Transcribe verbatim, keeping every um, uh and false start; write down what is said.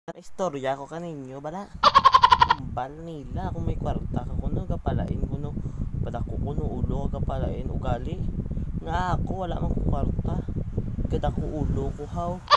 Istorya ko kaninyo bala. Kumbal nila kung may kwarta ka kuno gapalain kuno. Pada ko kuno ulo gapalain ugali. Nga ako wala man ko kwarta. Kada ko ulo ko haw.